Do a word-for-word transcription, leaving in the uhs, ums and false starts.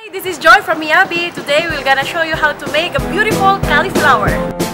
This is Joy from Miyabi. Today we're gonna show you how to make a beautiful cauliflower.